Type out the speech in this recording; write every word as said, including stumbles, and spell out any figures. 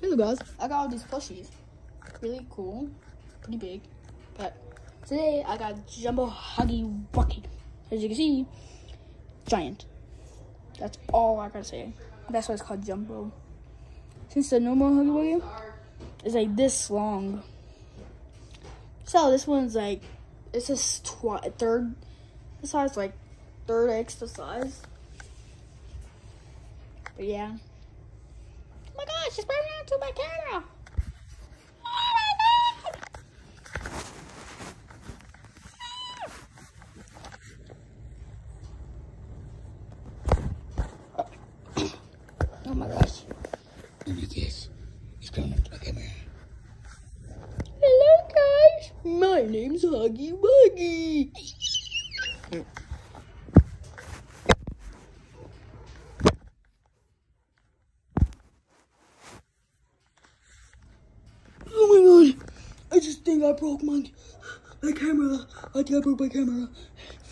Hello guys, I got all these plushies. Really cool, pretty big. But today I got Jumbo Huggy Wucky. As you can see, giant. That's all I gotta say. That's why it's called Jumbo. Since the normal Huggy Wuggy is like this long. So this one's like, it's just twi third the size, like third extra size. But yeah. Oh my gosh, it's burning onto my camera. Oh my god. Oh my gosh. Look at this. It's coming up to my camera. Hello guys, my name's Huggy Wuggy. Oh my god, I just think I broke my, my camera. I think I broke my camera.